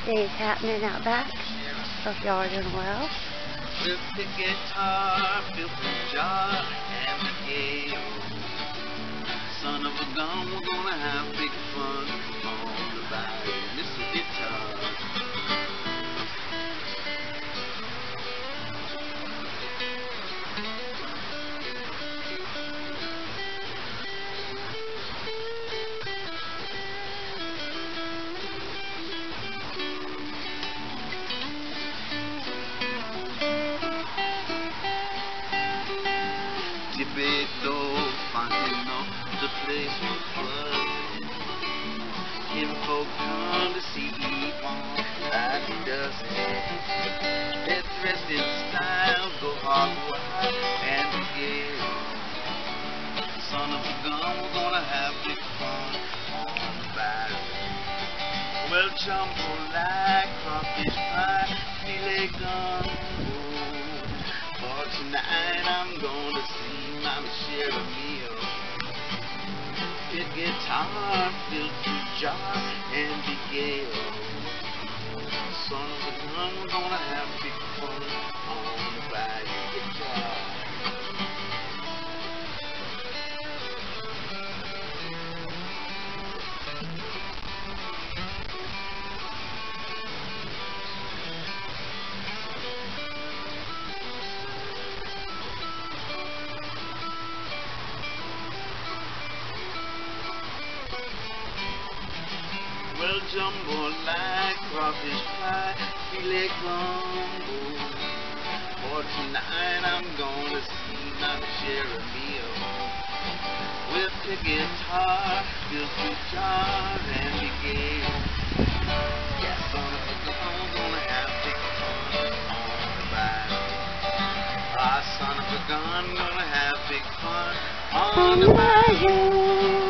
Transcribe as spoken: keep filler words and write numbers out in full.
days happening out back. Hope y'all are doing well. With the guitar, fill the jar, and the gale. Son of a gun, we're gonna have big fun on the bayou. Mister Guitar. Tibeto, finding up the place was buzzing. Him folk come to see on like he does it. They're dressed in style, go hog wild and begin. Son of a gun, we're gonna have big fun on the bayou. Well, jumbo like crawfish pie, filet gumbo. For tonight I'm gonna see Mama share a meal. Big guitar, fill two jars, and big gale. Son of a gun, we're gonna have big fun on the bayou guitar. Well, jumbo like crawfish pie, filet gumbo. For tonight I'm gonna see my share a meal. With the guitar, fill two jars, and the gale. Yeah, son of a gun, we're gonna have big fun on the bayou. Ah, son of a gun, gonna have big fun on the bayou.